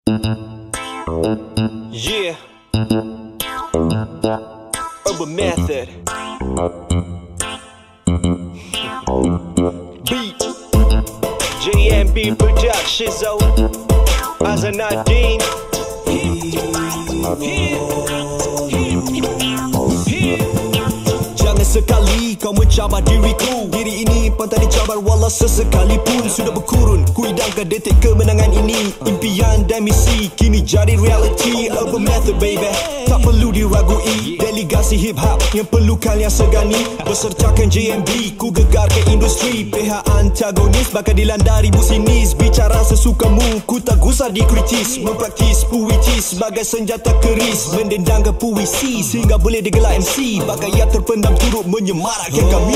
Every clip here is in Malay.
Yeah, Urban Method. Beat JMB Productions. Azanadine. Jangan sekali kau mencabar diriku. Diri ini pantas dicabar walau sesekalipun. Sudah berkurun, ku idamkan detik kemenangan ini. Impian dan misi kini jadi reality. Urban Method baby, tak perlu diragui. Delegasi hip hop yang perlu kalian segani. Bersertakan JMB, ku gegar ke industri. Pihak antagonis bakal dilandari businis. Bicara sesukamu, ku tak gusar dikritis. Mempraktis puitis sebagai senjata keris. Mendendangkan puisi sehingga boleh digelar MC. Bagai yang terpendam turut menyemarakkan kami.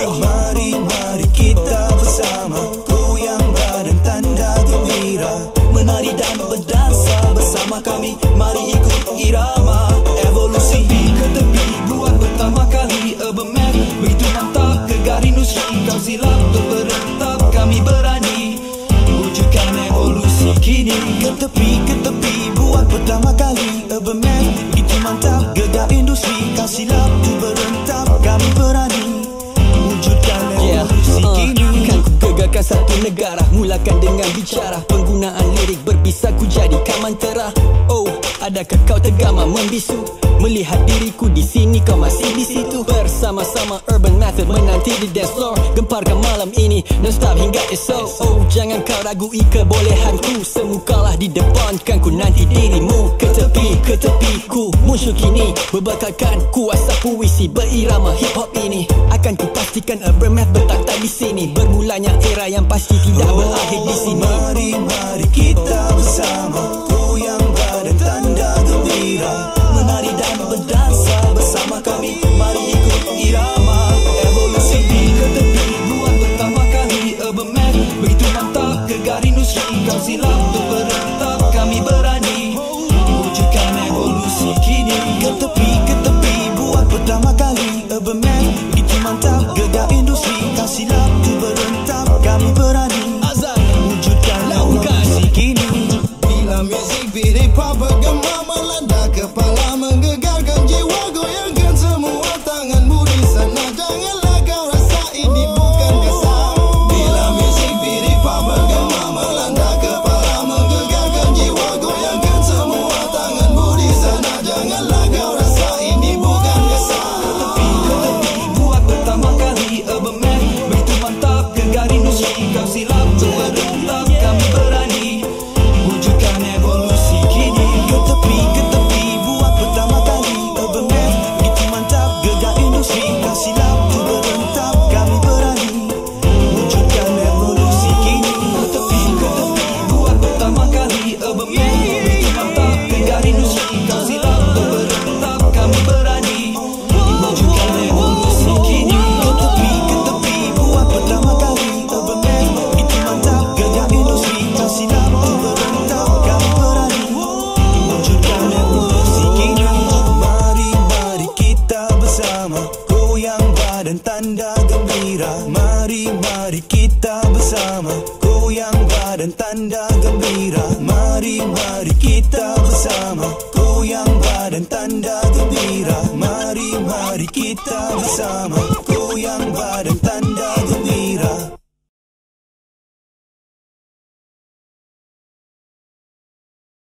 Mari kita bersama, goyang badan tanda gembira, menari dan berdansa bersama kami. Mari ikut irama evolusi ke tepi, buat pertama kali Urban Method. Begitu mantap gegar industri, kau silap berentap, kami berani wujudkan evolusi kini. Ke tepi, buat pertama kali Urban Method. Begitu mantap gegar industri, kau silap berentap, kami berani wujudkan evolusi kini. Kan ku gegarkan satu negara, mulakan dengan bicara. Penggunaan lirik berbisa ku jadikan mantra. Oh, adakah kau tergama membisu melihat diriku di sini, kau masih di situ. Bersama-sama Urban Method menanti di dance floor. Gemparkan malam ini non-stop hingga esok. Oh, jangan kau ragui kebolehanku. Semukalah di depan, kan ku nanti dirimu. Ke tepi ku muncul kini, berbakalkan kuasa puisi berirama hip hop ini. Akan ku pastikan Urban Method bertakhta di sini. Bermulanya era yang pasti tidak berakhir di sini. Mari kita bersama, goyang badan tanda gembira, menari dan berdansa bersama kami. Mari ikut irama evolusi ke tepi, buat pertama kali Urban Method. Begitu mantap gegar industri, kau silap berentap, kami berani wujudkan evolusi kini. Ke tepi, buat pertama kali Urban Method. Begitu mantap gegar industri, kau silap berentap, kami berani wujudkan evolusi kini. Bila muzik beat pop bergema melanda kepala, menggegarkan jiwa, goyangkan semua tanganmu di sana. Janganlah kau rasa ini bukan kesal. Bila muzik beat pop bergema melanda kepala, menggegarkan jiwa, goyangkan semua tanganmu di sana. Janganlah kau rasa ini bukan kesal. Ke tepi, buat pertama kali Urban Method. Begitu mantap gegar industri, kau silap berentap, kami berani wujudkan evolusi kini. Ke tepi, buat pertama kali Urban Method. Begitu mantap gegar industri, kau silap berentap, kami berani wujudkan evolusi kini. Ke tepi, buat pertama kali Urban Method. Begitu mantap gegar industri, kau silap berentap, kami berani wujudkan evolusi kini. Ke tepi, buat pertama kali Urban Method. Begitu mantap gegar industri, kau silap berentap, kami berani wujudkan evolusi kini. Mari kita bersama, goyang badan tanda gembira. Mari kita bersama, goyang badan tanda gembira. Mari kita bersama, goyang badan tanda gembira. Mari kita bersama.